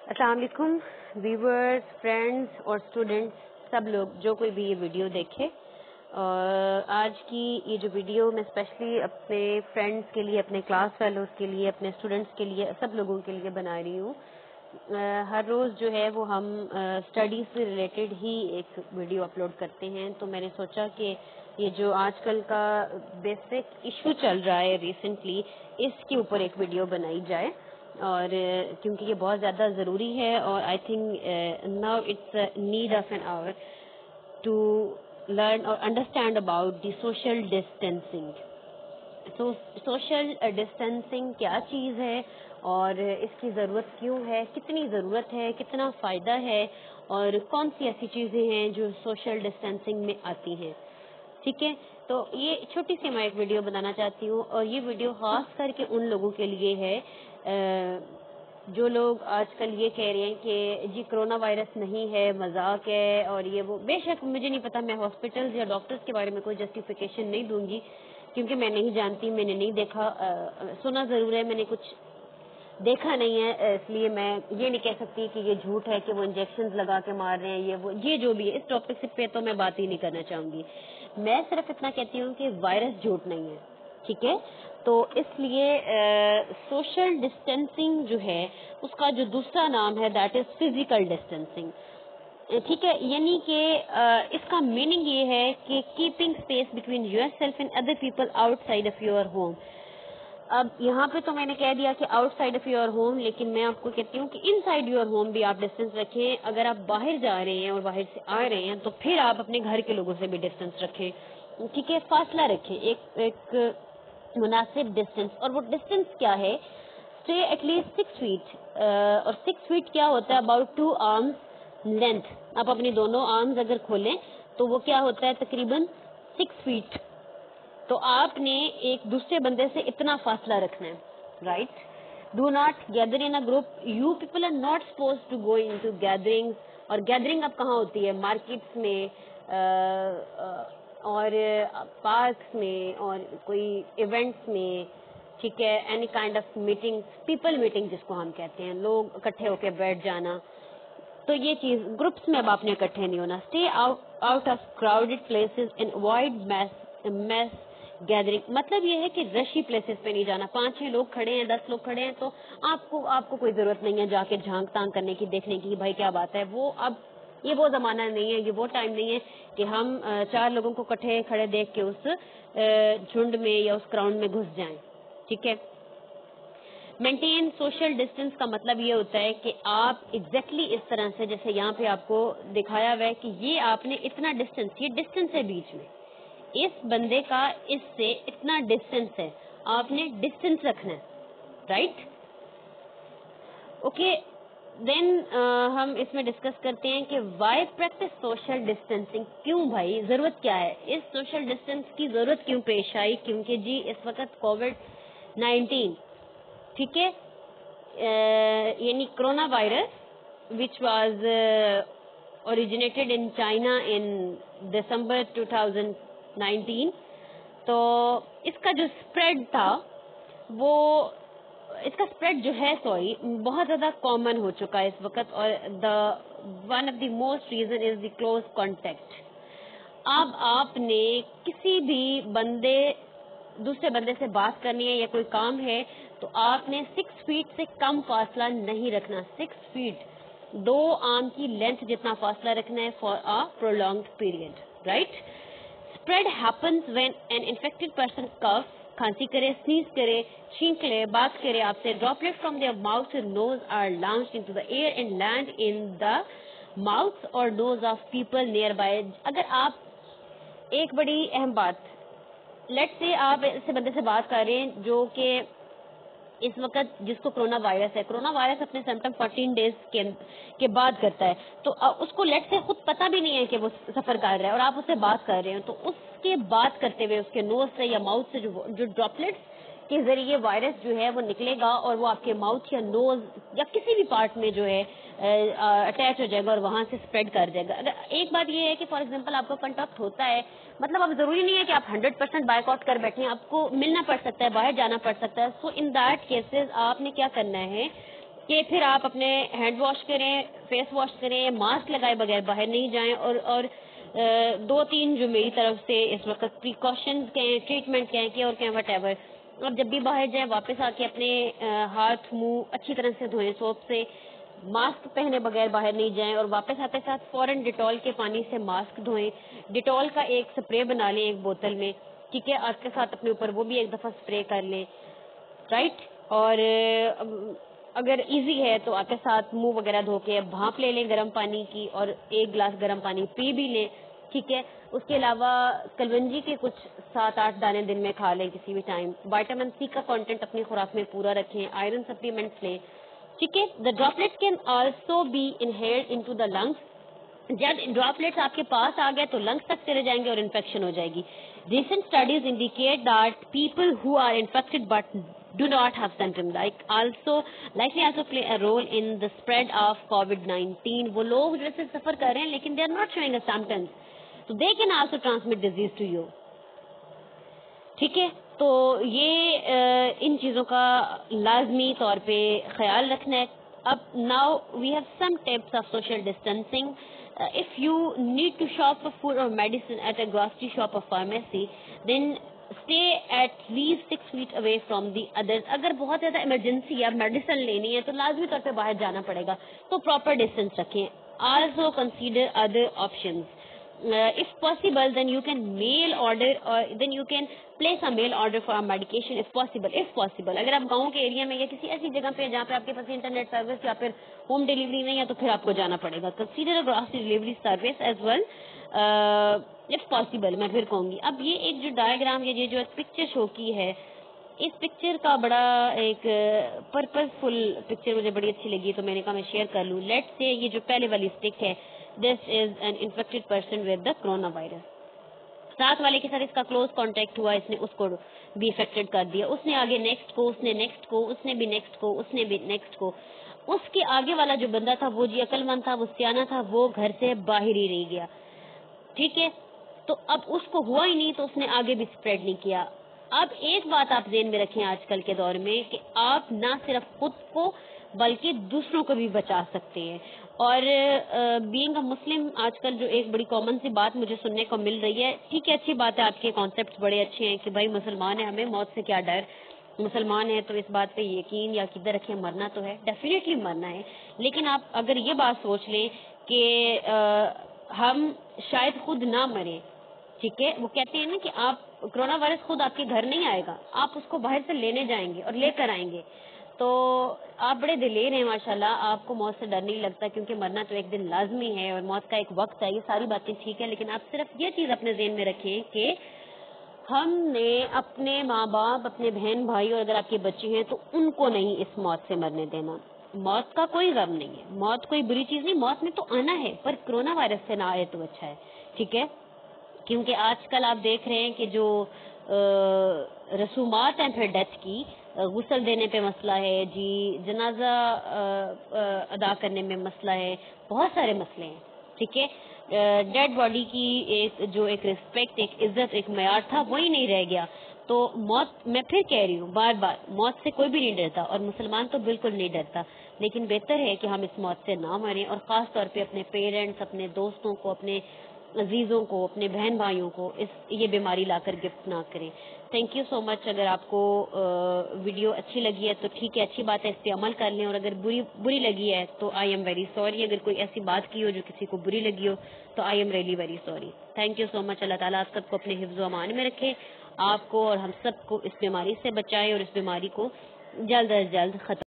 السلام علیکم viewers, friends اور اسٹوڈنٹس، سب لوگ جو کوئی بھی یہ ویڈیو دیکھے. آج کی یہ جو ویڈیو میں اسپیشلی اپنے فرینڈس کے لیے، اپنے کلاس فیلوز کے لیے، اپنے اسٹوڈنٹس کے لیے، سب لوگوں کے لیے بنا رہی ہوں. ہر روز جو ہے وہ ہم اسٹڈی سے ریلیٹڈ ہی ایک ویڈیو اپلوڈ کرتے ہیں، تو میں نے سوچا کہ یہ جو آج کل کا بیسک ایشو چل رہا ہے ریسنٹلی، اس کے اوپر ایک ویڈیو بنائی جائے. اور کیونکہ یہ بہت زیادہ ضروری ہے، اور I think now it's need of an hour to learn اور understand about the social distancing. Social distancing کیا چیز ہے اور اس کی ضرورت کیوں ہے، کتنی ضرورت ہے، کتنا فائدہ ہے، اور کون سی ایسی چیزیں ہیں جو سوشل ڈسٹینسنگ میں آتی ہیں. ٹھیک ہے، تو یہ چھوٹی سی میں ایک ویڈیو بنانا چاہتی ہوں، اور یہ ویڈیو خاص کر کے ان لوگوں کے لیے ہے جو لوگ آج کل یہ کہہ رہے ہیں کہ جی کرونا وائرس نہیں ہے، مذاق ہے، اور یہ وہ. بے شک مجھے نہیں پتا، میں ہاسپٹلز یا ڈاکٹرز کے بارے میں کوئی جسٹیفیکیشن نہیں دوں گی، کیونکہ میں نہیں جانتی، میں نے نہیں دیکھا. سنا ضرور ہے، میں نے کچھ دیکھا نہیں ہے، اس لیے میں یہ نہیں کہہ سکتی کہ یہ جھوٹ ہے کہ وہ انجیکشنز لگا کے مار رہے ہیں، یہ جو بھی ہے. اس ٹاپک پہ تو میں بات ہی نہیں کرنا چاہوں گی. میں صرف اتنا کہتی ہوں کہ وائرس جھوٹ نہیں ہے. ٹھیک ہے، تو اس لیے سوشل ڈسٹینسنگ جو ہے اس کا جو دوسرا نام ہے دیٹ از فزیکل ڈسٹینسنگ. ٹھیک ہے، یعنی کہ اس کا میننگ یہ ہے کہ keeping space between yourself and other people outside of your home. اب یہاں پہ تو میں نے کہہ دیا کہ outside of your home, لیکن میں آپ کو کہتی ہوں کہ ان سائڈ یور ہوم بھی آپ ڈسٹینس رکھیں. اگر آپ باہر جا رہے ہیں اور باہر سے آ رہے ہیں تو پھر آپ اپنے گھر کے لوگوں سے بھی ڈسٹینس رکھیں. ٹھیک ہے، فاصلہ رکھیں، ایک مناسب ڈسٹینس. اور وہ ڈسٹینس کیا ہے؟ Stay at least 6 feet. اور 6 feet کیا ہوتا ہے؟ About 2 arms length. آپ اپنی دونوں آرمز اگر کھولیں تو وہ کیا ہوتا ہے؟ تقریباً 6 feet. تو آپ نے ایک دوسرے بندے سے اتنا فاصلہ رکھنا ہے، right? Do not gather in a group. You people are not suppose to go into gathering. اور گیدرنگ اب کہاں ہوتی ہے؟ مارکیٹس میں اور پارکس میں اور کوئی ایونٹس میں. ٹھیک ہے، any kind of meeting, people meeting جس کو ہم کہتے ہیں، لوگ اکٹھے ہو کے بیٹھ جانا. تو یہ چیز گروپس میں اب آپ نے اکٹھے نہیں ہونا. Stay out of crowded places and avoid mass gathering. مطلب یہ ہے کہ رشی پلیسز پہ نہیں جانا. 5-6 لوگ کھڑے ہیں، 10 لوگ کھڑے ہیں، تو آپ کو کوئی ضرورت نہیں ہے جا کے جھانک تانگ کرنے کی، دیکھنے کی بھائی کیا بات ہے. وہ اب یہ وہ زمانہ نہیں ہے، یہ وہ ٹائم نہیں ہے کہ ہم 4 لوگوں کو کٹھے کھڑے دیکھ کے اس جھنڈ میں یا اس کراؤنڈ میں گھس جائیں. ٹھیک ہے، مینٹین سوشل ڈسٹینس کا مطلب یہ ہوتا ہے کہ آپ ایگزیکٹلی اس طرح سے، جیسے یہاں پہ آپ کو دکھایا ہوا ہے کہ یہ آپ نے اتنا ڈسٹینس، یہ ڈسٹینس ہے بیچ میں، اس بندے کا اس سے اتنا ڈسٹینس ہے، آپ نے ڈسٹینس رکھنا ہے، رائٹ؟ اوکے، دین ہم اس میں ڈسکس کرتے ہیں کہ وائی پریکٹس سوشل ڈسٹینسنگ. کیوں بھائی، ضرورت کیا ہے؟ اس سوشل ڈسٹینس کی ضرورت کیوں پیش آئی؟ کیونکہ جی اس وقت کووڈ-19، ٹھیک ہے، یعنی corona virus which was originated in China in December 2019. تو اس کا جو اسپریڈ تھا وہ، اس کا اسپریڈ جو ہے بہت زیادہ کامن ہو چکا ہے اس وقت. اور one of the most reason is the close contact. اب آپ نے کسی بھی دوسرے بندے سے بات کرنی ہے یا کوئی کام ہے تو آپ نے 6 feet سے کم فاصلہ نہیں رکھنا. 6 feet 2 arm کی لینتھ جتنا فاصلہ رکھنا ہے for a prolonged period, right? Spread happens when an infected person coughs, کھانسی کرے، sneeze کرے، چھینک لے، بات کرے آپ سے. Droplets from their mouth and nose are launched into the air and land in the mouths or nose of people nearby. اگر آپ ایک بڑی اہم بات، لیٹ سے آپ ایسے بندے سے بات کر رہے ہیں جو کہ اس وقت جس کو کرونا وائرس ہے، کرونا وائرس اپنے سمپٹم 14 days کے بعد کرتا ہے، تو اس کو لیٹ سے خود پتہ بھی نہیں ہے کہ وہ سفر کر رہا ہے اور آپ اس سے بات کر رہے ہیں، تو اس کے بات کرتے ہوئے اس کے نوز سے یا ماؤتھ سے جو ڈراپلیٹس کے ذریعے وائرس جو ہے وہ نکلے گا اور وہ آپ کے ماؤتھ یا نوز یا کسی بھی پارٹ میں جو ہے اٹیچ ہو جائے گا اور وہاں سے اسپریڈ کر جائے گا. اگر ایک بات یہ ہے کہ فار ایگزامپل آپ کو کنٹیکٹ ہوتا ہے، مطلب اب ضروری نہیں ہے کہ آپ 100% بائک آؤٹ کر بیٹھیں، آپ کو ملنا پڑ سکتا ہے، باہر جانا پڑ سکتا ہے. سو ان دیٹ کیسز آپ نے کیا کرنا ہے، کہ پھر آپ اپنے ہینڈ واش کریں, فیس واش کریں, ماسک لگائے بغیر باہر نہیں جائیں, اور 2-3 جو میری طرف سے اس وقت پریکاشنز کہیں, ٹریٹمنٹ کہیں اور کہیں وٹ ایور, اب جب بھی باہر جائیں واپس آ کے اپنے ہاتھ منہ اچھی طرح سے دھوئیں سوپ سے, ماسک پہنے بغیر باہر نہیں جائیں, اور واپس آتے ساتھ فوراً ڈیٹول کے پانی سے ماسک دھوئیں. ڈیٹول کا ایک سپرے بنا لیں ایک بوتل میں, ٹھیک ہے, آپ کے ساتھ اپنے اوپر وہ بھی ایک دفعہ سپرے کر لیں, رائٹ. اور اگر ایزی ہے تو آپ کے ساتھ منہ وغیرہ دھو کے بھانپ لے لیں گرم پانی کی, اور 1 گلاس گرم پانی پی بھی لیں, ٹھیک ہے. اس کے علاوہ کلونجی کے کچھ 7-8 دانے دن میں کھا لیں کسی بھی ٹائم. وائٹامن سی کا کانٹینٹ اپنی خوراک میں پورا رکھیں, آئرن سپلیمنٹس لیں, ٹھیک ہے. The droplet can also be inhaled into the lungs. جب ڈراپلیٹس آپ کے پاس آ گئے تو لنگس تک چلے جائیں گے اور انفیکشن ہو جائے گی. Recent studies indicate that people who are infected but do not have symptoms likely also play a role in the spread of COVID-19. وہ لوگ جیسے سفر کر رہے ہیں لیکن they are not showing a symptoms, so they can also transmit disease to you. ٹھیک ہے, تو یہ ان چیزوں کا لازمی طور پہ خیال رکھنا ہے. اب now we have some tips of social distancing. If you need to shop for food or medicine at a grocery shop or pharmacy, then stay at least 6 feet away from the others. اگر بہت زیادہ emergency ہے, medicine لینی ہے, تو لازمی طور پہ باہر جانا پڑے گا, تو پراپر ڈسٹینس رکھیں. Also consider other options. If possible, then you can mail order, or then you can place a mail order for a medication if possible. اگر آپ گاؤں کے ایریا میں یا کسی ایسی جگہ پہ جہاں پہ آپ کے پاس انٹرنیٹ سروس یا پھر ہوم ڈیلیوری نہیں ہے, تو پھر آپ کو جانا پڑے گا. Consider a grocery delivery service as well. if possible, میں پھر کہوں گی. اب یہ ایک جو ڈائیگرام یا یہ جو پکچر شو کی ہے, اس پکچر کا بڑا ایک پرپز فل پکچر مجھے بڑی اچھی لگی, تو میں نے کہا میں شیئر کر لوں. لیٹ سے یہ جو پہلے والی اسٹک ہے, this is an infected person with the corona virus. ساتھ والے کے ساتھ اس کا کلوز کانٹیکٹ ہوا, اس نے اس کو بھی افیکٹڈ کر دیا, اس نے آگے نیکسٹ کو, اس نے نیکسٹ کو, اس نے بھی نیکسٹ کو, اس نے بھی نیکسٹ کو. اس کے آگے والا جو بندہ تھا وہ جی عقل مند تھا, وہ سیانہ تھا, وہ گھر سے باہر ہی رہ گیا, ٹھیک ہے. تو اب اس کو ہوا ہی نہیں, تو اس نے آگے بھی اسپریڈ نہیں کیا. اب ایک بات آپ ذہن میں رکھیں آج کل کے دور میں, کہ آپ نہ صرف خود کو بلکہ دوسروں کو بھی بچا سکتے ہیں. اور بینگ اے مسلم آج کل جو ایک بڑی کامن سی بات مجھے سننے کو مل رہی ہے, ٹھیک ہے اچھی بات ہے, آپ کے کانسیپٹس بڑے اچھے ہیں کہ بھائی مسلمان ہیں, ہمیں موت سے کیا ڈر, مسلمان ہیں تو اس بات پہ یقین یا عقیدہ رکھیں, مرنا تو ہے, ڈیفینیٹلی مرنا ہے. لیکن آپ اگر یہ بات سوچ لیں کہ ہم شاید خود نہ مریں, ٹھیک ہے. وہ کہتے ہیں نا کہ آپ کرونا وائرس خود آپ کے گھر نہیں آئے گا, آپ اس کو باہر سے لینے جائیں گے اور لے کر آئیں گے. تو آپ بڑے دلیر ہیں ماشاءاللہ, آپ کو موت سے ڈر نہیں لگتا, کیونکہ مرنا تو ایک دن لازمی ہے اور موت کا ایک وقت ہے. یہ ساری باتیں ٹھیک ہے, لیکن آپ صرف یہ چیز اپنے ذہن میں رکھیں کہ ہم نے اپنے ماں باپ, اپنے بہن بھائی, اور اگر آپ کے بچے ہیں تو ان کو نہیں اس موت سے مرنے دینا. موت کا کوئی غم نہیں ہے, موت کوئی بری چیز نہیں, موت میں تو آنا ہے, پر کرونا وائرس سے نہ آئے تو اچھا ہے, ٹھیک ہے. کیونکہ آج کل آپ دیکھ رہے ہیں کہ جو رسومات ہیں پھر ڈیتھ کی, غسل دینے پہ مسئلہ ہے جی, جنازہ ادا کرنے میں مسئلہ ہے, بہت سارے مسئلے ہیں, ٹھیک ہے. ڈیڈ باڈی کی ایک رسپیکٹ, ایک عزت, ایک معیار تھا, وہی نہیں رہ گیا. تو موت, میں پھر کہہ رہی ہوں بار بار, موت سے کوئی بھی نہیں ڈرتا, اور مسلمان تو بالکل نہیں ڈرتا, لیکن بہتر ہے کہ ہم اس موت سے نہ مریں, اور خاص طور پہ اپنے پیرنٹس, اپنے دوستوں کو, اپنے عزیزوں کو, اپنے بہن بھائیوں کو یہ بیماری لا کر گفٹ نہ کریں. Thank you so much. اگر آپ کو ویڈیو اچھی لگی ہے تو ٹھیک ہے, اچھی بات ہے, اس پہ عمل کر لیں, اور اگر بری لگی ہے تو آئی ایم ویری سوری. اگر کوئی ایسی بات کی ہو جو کسی کو بری لگی ہو تو I am really very sorry. Thank you so much. Allah تعالیٰ آپ سب کو اپنے حفظ و امان میں رکھے, آپ کو اور ہم سب کو اس بیماری سے بچائے, اور اس بیماری کو جلد از جلد ختم